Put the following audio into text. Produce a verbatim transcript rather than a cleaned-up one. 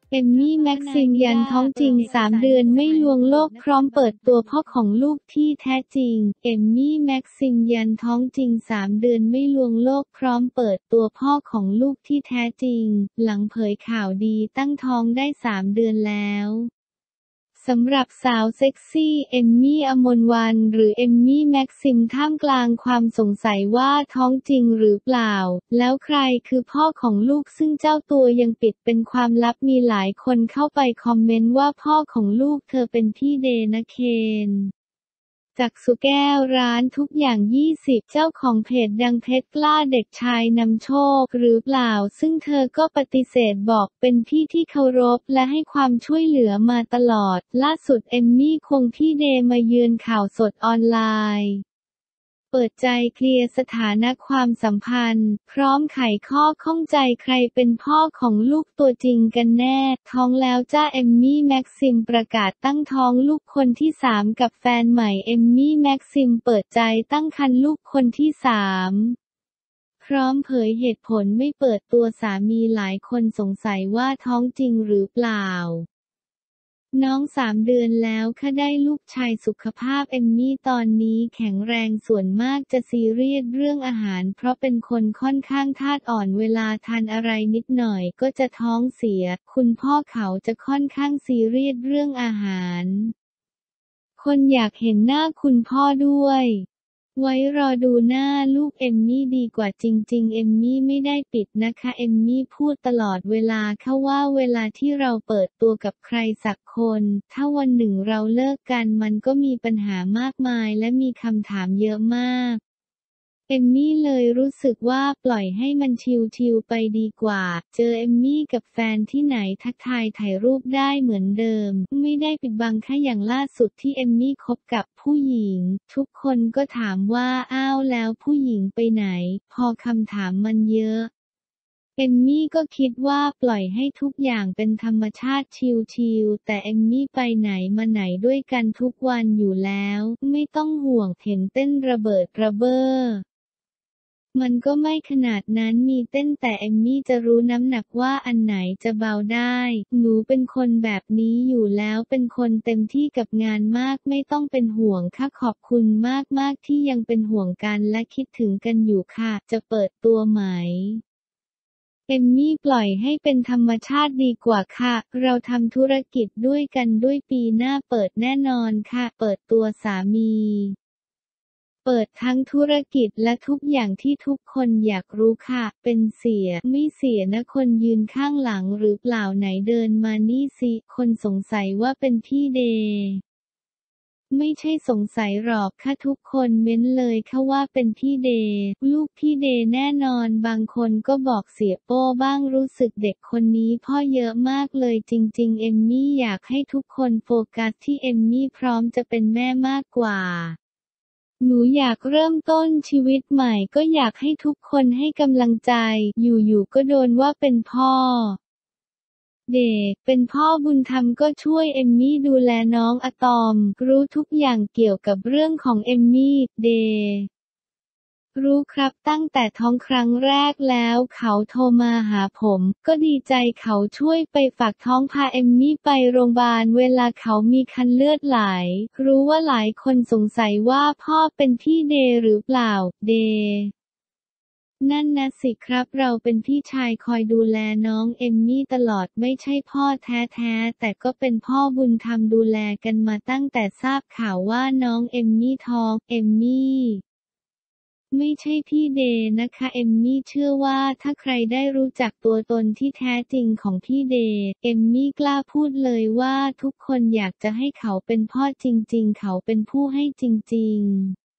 เอมมี่ แม็กซิมยันท้องจริง สาม เดือนไม่ลวงโลกพร้อมเปิดตัวพ่อของลูกที่แท้จริง เอมมี่ แม็กซิมยันท้องจริง สาม เดือนไม่ลวงโลกพร้อมเปิดตัวพ่อของลูกที่แท้จริง หลังเผยข่าวดีตั้งท้องได้ สาม เดือนแล้วสำหรับสาวเซ็กซี่เอมมี่ อมรวรรณหรือเอมมี่ แม็กซิมท่ามกลางความสงสัยว่าท้องจริงหรือเปล่าแล้วใครคือพ่อของลูกซึ่งเจ้าตัวยังปิดเป็นความลับมีหลายคนเข้าไปคอมเมนต์ว่าพ่อของลูกเธอเป็นพี่เดนะเคนจักษุแก้วร้านทุกอย่างยี่สิบเจ้าของเพจดังเพชรกล้าเด็กชายนำโชคหรือเปล่าซึ่งเธอก็ปฏิเสธบอกเป็นพี่ที่เคารพและให้ความช่วยเหลือมาตลอดล่าสุดเอมมี่ควงพี่เดมาเยือนข่าวสดออนไลน์เปิดใจเคลียร์สถานะความสัมพันธ์พร้อมไขข้อข้องใจใครเป็นพ่อของลูกตัวจริงกันแน่ท้องแล้วจ้าเอมมี่ แม็กซิมประกาศตั้งท้องลูกคนที่สามกับแฟนใหม่เอมมี่ แม็กซิมเปิดใจตั้งครรภ์ลูกคนที่สามพร้อมเผยเหตุผลไม่เปิดตัวสามีหลายคนสงสัยว่าท้องจริงหรือเปล่าน้องสามเดือนแล้วค่ะได้ลูกชายสุขภาพเอมมี่ตอนนี้แข็งแรงส่วนมากจะซีเรียสเรื่องอาหารเพราะเป็นคนค่อนข้างธาตุอ่อนเวลาทานอะไรนิดหน่อยก็จะท้องเสียคุณพ่อเขาจะค่อนข้างซีเรียสเรื่องอาหารคนอยากเห็นหน้าคุณพ่อด้วยไว้รอดูหน้าลูกเอมมี่ดีกว่าจริงๆเอมมี่ไม่ได้ปิดนะคะเอมมี่พูดตลอดเวลาค่ะว่าเวลาที่เราเปิดตัวกับใครสักคนถ้าวันหนึ่งเราเลิกกันมันก็มีปัญหามากมายและมีคำถามเยอะมากเอมมี่เลยรู้สึกว่าปล่อยให้มันชิลๆไปดีกว่าเจอเอมมี่กับแฟนที่ไหนทักทายถ่ายรูปได้เหมือนเดิมไม่ได้ปิดบังค่ะอย่างล่าสุดที่เอมมี่คบกับผู้หญิงทุกคนก็ถามว่าอ้าวแล้วผู้หญิงไปไหนพอคำถามมันเยอะเอมมี่ก็คิดว่าปล่อยให้ทุกอย่างเป็นธรรมชาติชิลๆแต่เอมมี่ไปไหนมาไหนด้วยกันทุกวันอยู่แล้วไม่ต้องห่วงเห็นเต้นระเบิดระเบ้อมันก็ไม่ขนาดนั้นมีเต้นแต่เอมมี่จะรู้น้ำหนักว่าอันไหนจะเบาได้หนูเป็นคนแบบนี้อยู่แล้วเป็นคนเต็มที่กับงานมากไม่ต้องเป็นห่วงค่ะขอบคุณมากๆที่ยังเป็นห่วงกันและคิดถึงกันอยู่ค่ะจะเปิดตัวไหมเอมมี่ปล่อยให้เป็นธรรมชาติดีกว่าค่ะเราทำธุรกิจด้วยกันด้วยปีหน้าเปิดแน่นอนค่ะเปิดตัวสามีเปิดทั้งธุรกิจและทุกอย่างที่ทุกคนอยากรู้ค่ะเป็นเสียไม่เสียนะคนยืนข้างหลังหรือเปล่าไหนเดินมานี่สิคนสงสัยว่าเป็นพี่เดไม่ใช่สงสัยหรอกค่ะทุกคนเม้นเลยค่ะว่าเป็นพี่เดลูกพี่เดแน่นอนบางคนก็บอกเสียโป้บ้างรู้สึกเด็กคนนี้พ่อเยอะมากเลยจริงๆเอมมี่อยากให้ทุกคนโฟกัสที่เอมมี่พร้อมจะเป็นแม่มากกว่าหนูอยากเริ่มต้นชีวิตใหม่ก็อยากให้ทุกคนให้กำลังใจอยู่ๆก็โดนว่าเป็นพ่อเด็กเป็นพ่อบุญธรรมก็ช่วยเอมมี่ดูแลน้องอะตอมรู้ทุกอย่างเกี่ยวกับเรื่องของเอมมี่เดรู้ครับตั้งแต่ท้องครั้งแรกแล้วเขาโทรมาหาผมก็ดีใจเขาช่วยไปฝากท้องพาเอมมี่ไปโรงพยาบาลเวลาเขามีคันเลือดไหลรู้ว่าหลายคนสงสัยว่าพ่อเป็นพี่เดหรือเปล่าเดนั่นนะสิครับเราเป็นพี่ชายคอยดูแลน้องเอมมี่ตลอดไม่ใช่พ่อแท้ๆแต่ก็เป็นพ่อบุญธรรมดูแลกันมาตั้งแต่ทราบข่าวว่าน้องเอมมี่ท้องเอมมี่ไม่ใช่พี่เดนะคะเอมมี่เชื่อว่าถ้าใครได้รู้จักตัวตนที่แท้จริงของพี่เดเอมมี่กล้าพูดเลยว่าทุกคนอยากจะให้เขาเป็นพ่อจริงๆเขาเป็นผู้ให้จริงๆ